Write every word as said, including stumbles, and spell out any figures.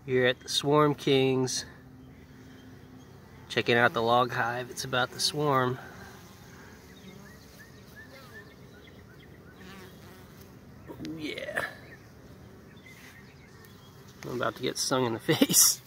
Here at the Swarm Kings, checking out the log hive. It's about to swarm. Oh yeah. I'm about to get stung in the face.